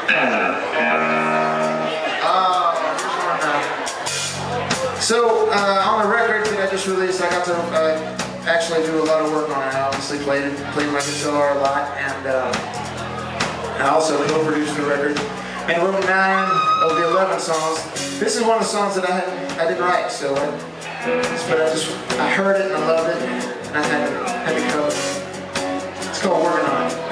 So, on the record that I just released, I got to actually do a lot of work on it. I obviously played my guitar a lot, and I also co-produced the record and wrote 9 of the 11 songs. This is one of the songs that I didn't write, so but I heard it and I loved it, and I had to cover it. It's called Working On It.